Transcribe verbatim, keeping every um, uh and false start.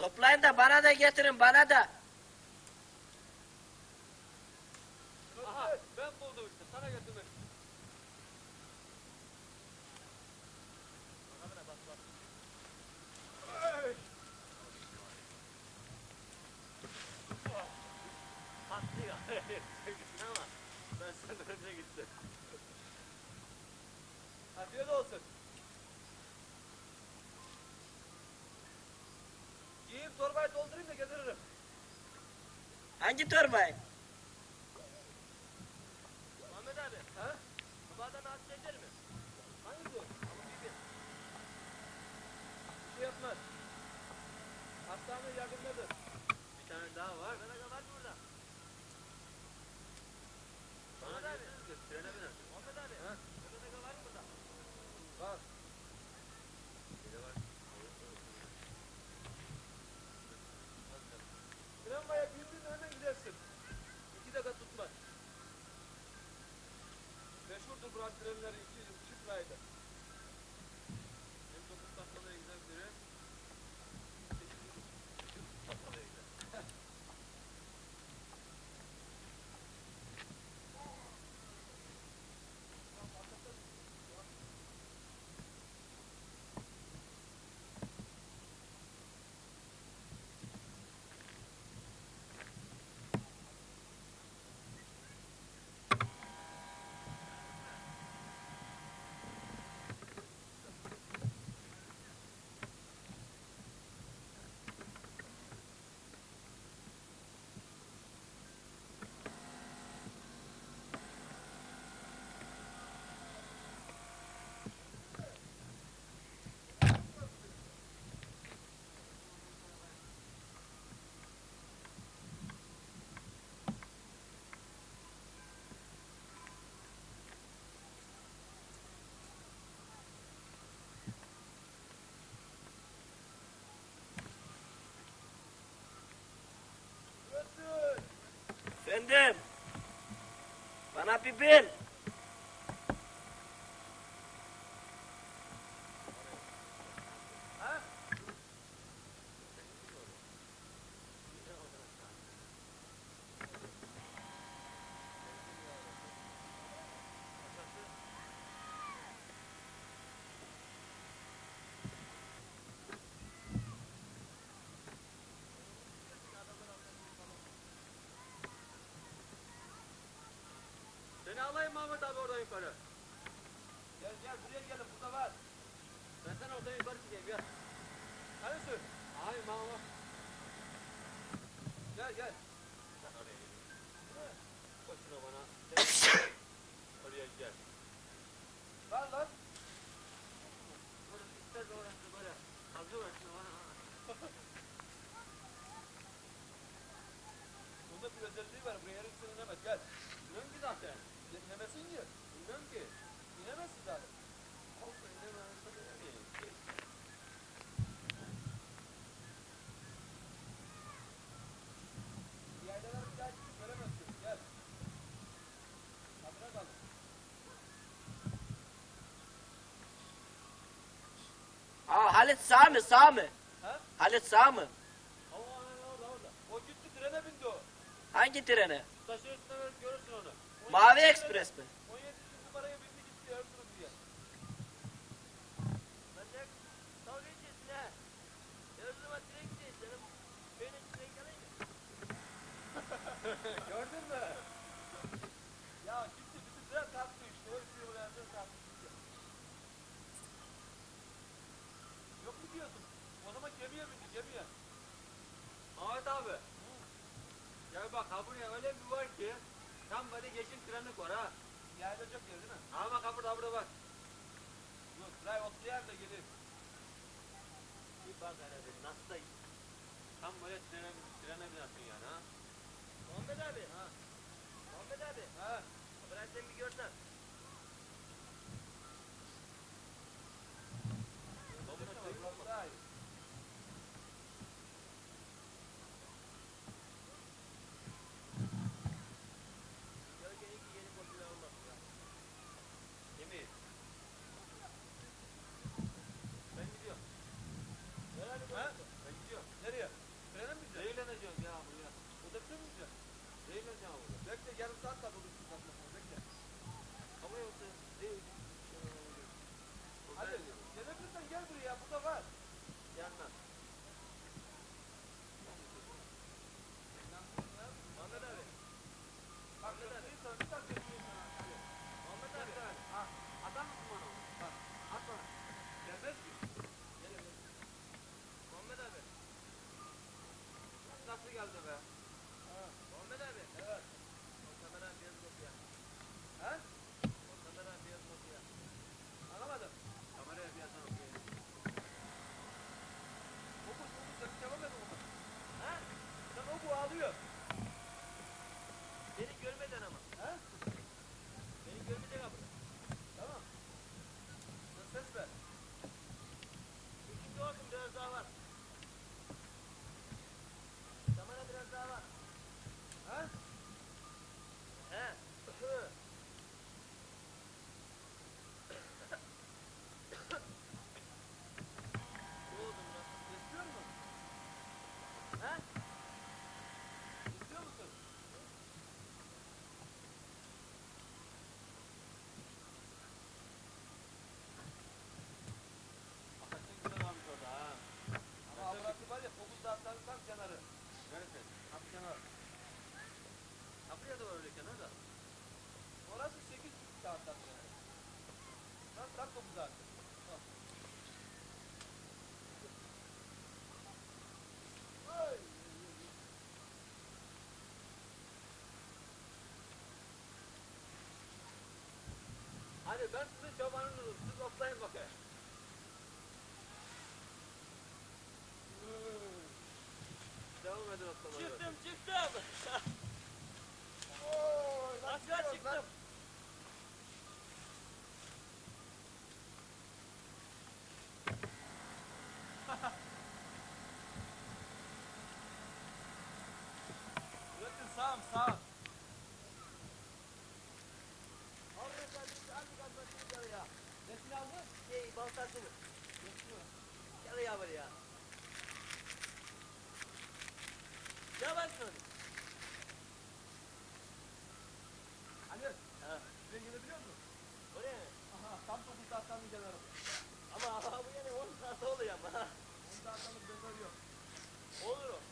Toplayın da bana da getirin, bana da. Aha, ben buldum işte, sana getirmek. Bak bak. Patlıyor. Ama ben senden önce gittim. Afiyet olsun. Yiyeyim, torbayı doldurayım da getiririm. Hangi torbayı? Muhammed abi. Ha? Babadan rahatsız eder mi? Hangisi? Ama bir Bir şey yapmaz. Hastane yakındadır. Bir tane daha var. Bana var mı burada? Muhammed abi. Trene biner. Muhammed abi. Ha? Bana var mı burada? Var. Bir var. Tramvaya bindiğinde hemen gidersin. İki dakika tutmaz. Meşhurdur buranın trenleri iki çift raylı. Hem dokuz dakikada giden tren. sekiz dakikada gider. Efendim. Bana bir bil. Ha? Seni alayım Mahmut abi oradan yukarı. Gel gel buraya gelin, burada var. Ben sana oradan yukarı çıkayım gel. Hadi sür. Hayır Mahmut. Gel gel. Sen oraya gel. Koşuna bana. Oraya gel. Lan lan. Orası ister de orası böyle. Kazı orası bana. Bunda bir özelliği var. Buraya herif seni inemez. Gel. İnem ki zaten. İnemesin ki. İnem ki. İnemezsin zaten. Olsun inemezsin. Yaylaları bir daha gidip göremezsin. Gel. Kadına kalın. Aa, Halit sağ mı, sağ mı? Ha? Halit sağ mı? Allah Allah orada orada. O gitti trene bindi o. Hangi trene? Taşın üstüne verip görürsün onu. Mavi Ekspres mi? on yedinci numaraya bindi gitti Erzurum diye. Ben de dalga geçiyorsun ha. Erzurum'a tren gideceğiz canım. Beni tren kalayım mı? Gördün mü? Ya gitti bütün tren kalktı işte. Hepsi oraya tren kalktı gitti. Yok mu diyorsun? O zaman gemiye bindi gemiye. Ahmet abi. Hı. Ya bak ha buraya öyle bir var ki tam böyle geçim trenlik var ha. Yayılacak yer değil mi? Ama kapıda burada bak. Yok buraya otlayan da gelir. Bir bak hele bir nasıl da tam böyle trene, trene binersin yani ha. Muhammed abi. Ha. Muhammed abi. Ha. Burayı sen bir görsen. Ben gidiyorum. Ben gidiyorum. Nereye? geldi be. Ha. Muhammed abi. Evet. O kameranın beyaz kopya. Ha? O kameranın beyaz kopya. Anlamadım. Kameraya beyaz kopya. Fokus fokus sen devam et oğlum. Ha? Sen o bu ağlıyor. Beni görmeden ama. Ha? Beni görmeyecek abi. Tamam. Sen ses ver. İkinci olsun biraz daha var. Kamera biraz daha var. Ha? He. Ne oldu buna? İstiyor musun? He? İstiyor musun? Hakikaten güzel almış orada ha. Ama burası var ya fokus dağıtların tam kenarı. Neresi? Tam kenar. Ha buraya da var öyle kenar da. Orası sekiz buçuk saatten sonra. Tam tam fokus dağıtı. Tamam. Ay. Hadi ben sizin çobanınızım. Siz otlayın bakayım. Devam edin otlamaya. Çıktım çıktım. Oy, Aşağı çıktım. Bırakın sağım sağım. Al efendim, hangi gazlaşını gel ya? Nesini aldın? Şey, baltasını. Nesini? Gel ya buraya. Yavaş ol. Hani? Ha. Şuraya gelebiliyor musun? Oraya mı? Aha tam dokuz dağıtların kenarı. Ama aha, bu yani on saat oluyor ama. on dağıtların kenarı yok. Olur o.